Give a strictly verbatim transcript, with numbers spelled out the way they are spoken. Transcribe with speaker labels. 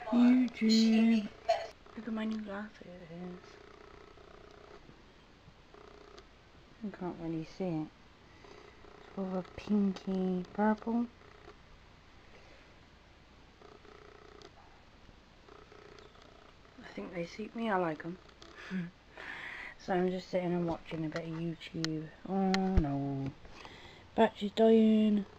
Speaker 1: YouTube. Look at my new glasses. You can't really see it. Sort of a pinky purple. I think they suit me. I like them. So I'm just sitting and watching a bit of YouTube. Oh no. Battery's dying.